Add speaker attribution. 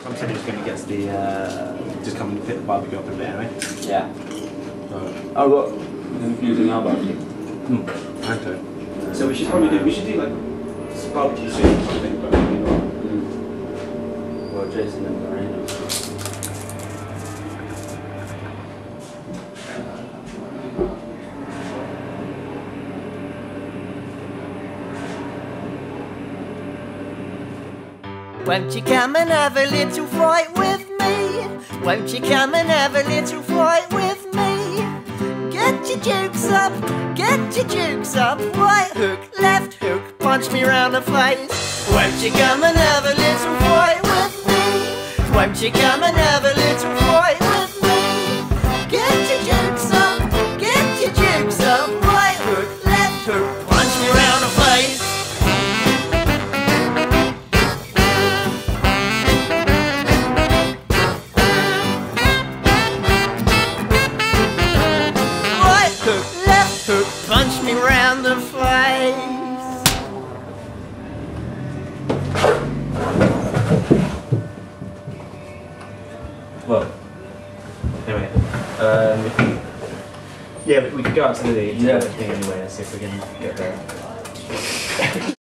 Speaker 1: I'm saying he's going to get the just come and pick the barbecue up a bit anyway.
Speaker 2: Yeah. Oh, what? Using our barbecue.
Speaker 1: Okay. So we should probably do like barbecue soup or something, but maybe not.
Speaker 2: Well, Jason and Lorena.
Speaker 3: Won't you come and have a little fight with me? Won't you come and have a little fight with me? Get your jukes up, right hook, left hook, punch me round the face. Won't you come and have a little fight with me? Won't you come and have a little fight with me? Get your jukes up, right hook, left hook, punch me round the face. Punch me round the face.
Speaker 1: Well, anyway, yeah, we could go out to the thing anyway and see if we can get there.